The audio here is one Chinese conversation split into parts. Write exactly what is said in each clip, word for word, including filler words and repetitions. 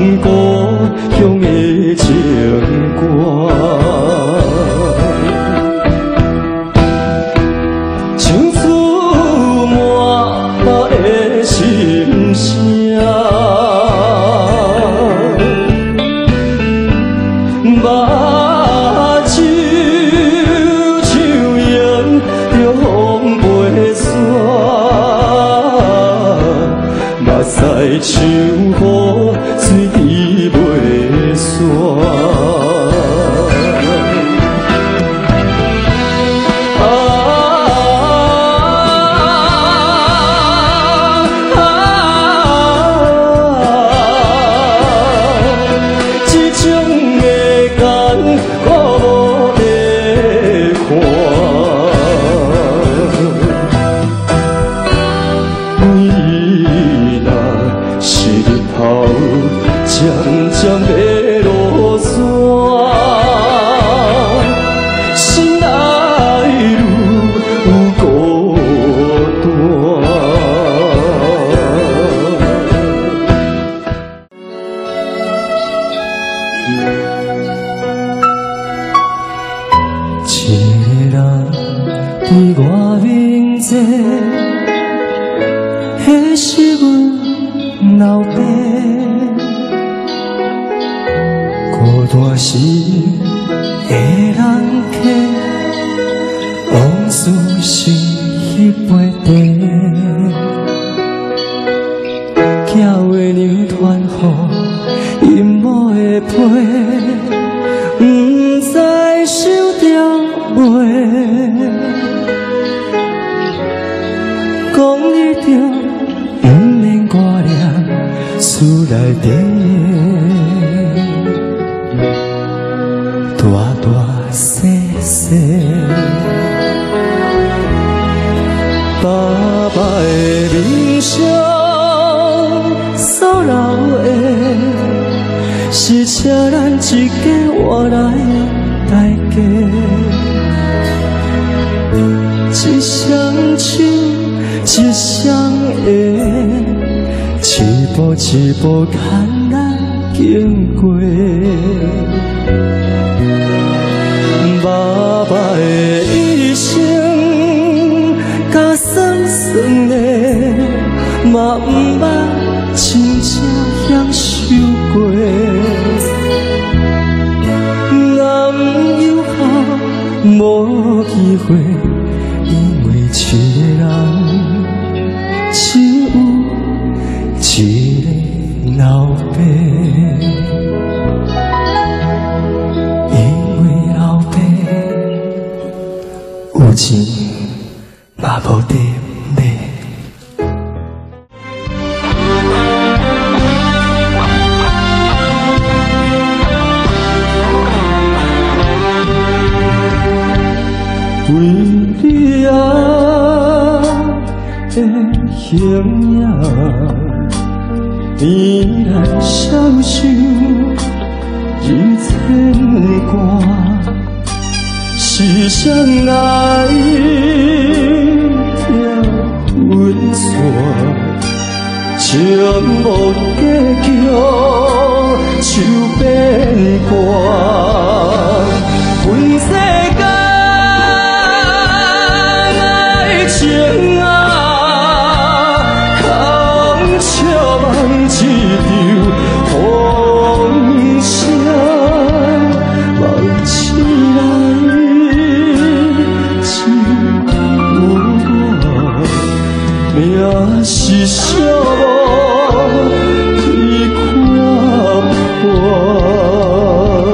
故乡的情歌。唱出满腹的心声，目睭像扬着风飞沙，目屎像雨水滴袂散。渐渐要落山，心内愈有孤单。一个人伫我面前，迄是阮老爸。孤单时的人客，往事是迄杯茶，巧的人传予阴谋的批，不知收着袂。讲你着不免挂念思内底。大大细细，爸爸的面相，所留的是请咱一家活来大家，一双手，一双鞋，一步一步牵咱经过。爸爸的一生，甲酸酸的，嘛不捌真正享受过。男友啊，无机会，因为一个人，只有一个老爸。有钱嘛无地买，为你爱的形影，依然消受一牵挂。是相爱条分线，情无结局就变卦。分世间爱情啊，空笑望一场风声，望起来。命是寂寞，天看破。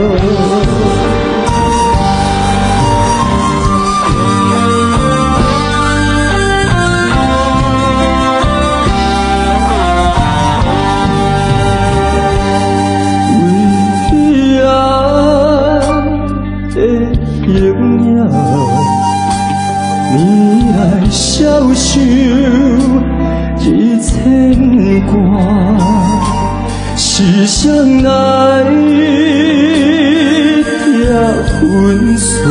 为你爱的形影。你来消受一牵挂，是相爱条分线，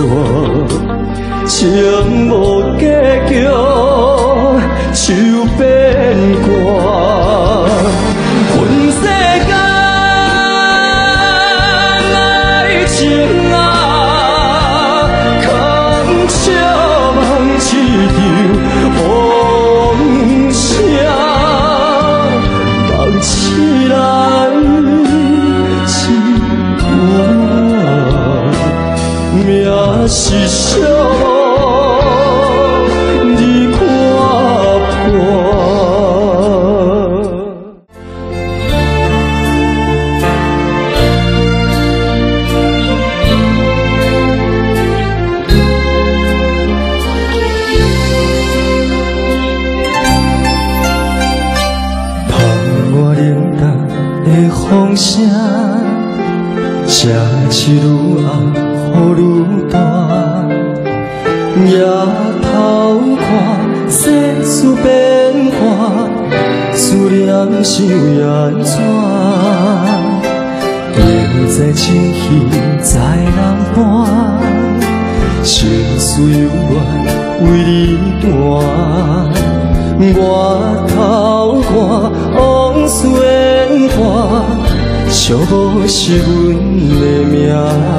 情无结局就变卦，分世间。 是寂寞，你看破。风声，这是愈暗雨愈大，夜头看世事变化，思念想安怎？明知情绪在人伴，心事永远为你断。我头看往事演化，寂寞是阮的命。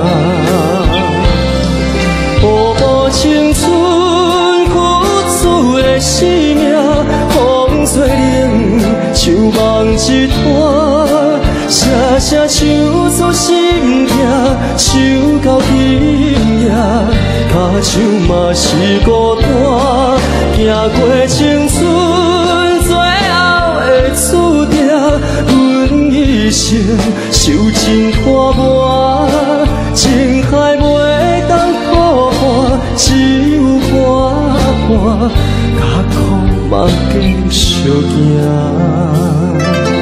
薄薄青春付出的生命，风吹冷，像梦一团。声声唱出心痛，唱到今夜，脚手嘛是孤单。行过青春最后的注定，阮一生受尽拖磨，情海袂当好看，只有寒寒，甲苦嘛继续行。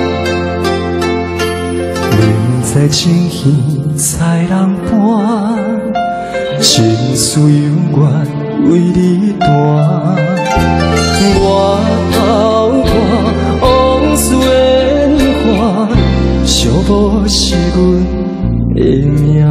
明知情绪在人伴，心事永远为你断。我头看往事演化，寂寞是阮的命。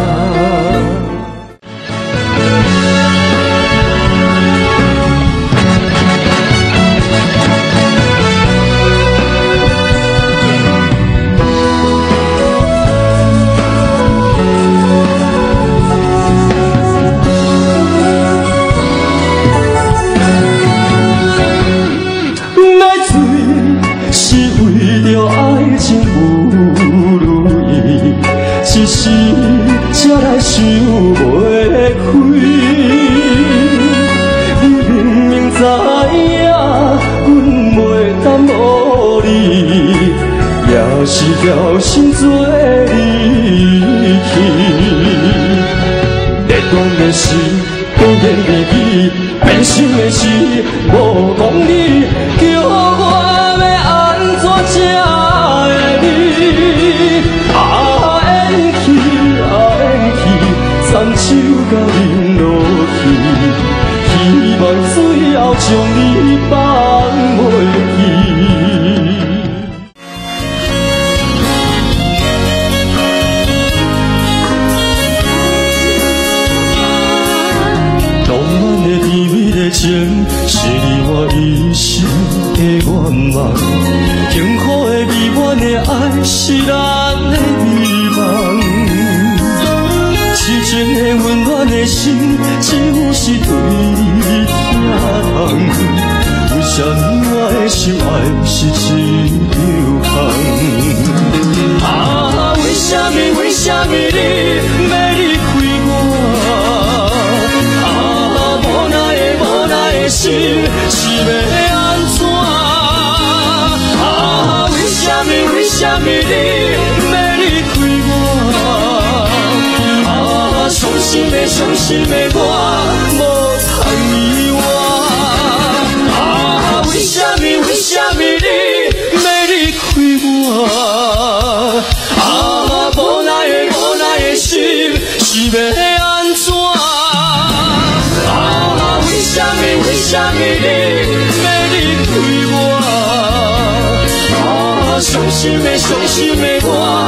一时才来想袂开，你明明知影，阮袂当无你，也是条心做离去。热恋的事，忽然变起，变心的事，无讲理，叫我要安怎才会你？啊！残手甲饮落去，希望最后将你放袂去。浪漫的甜蜜的情，是你我一生的愿望。幸福的美满的爱，是咱的美梦。痴情的温暖的心，只有是对你疼痛。为什么我的心爱是一条空？啊，为什么为什么你要离开我？啊，无奈的无奈的心是要安怎？啊，为什么为什么你要离开我？伤心的伤心的我，无通意我。啊，为什么为什么你要离开我？啊，无奈的无奈的心是要安怎？啊，为什么为什么你要离开我？啊，伤心的伤心的我。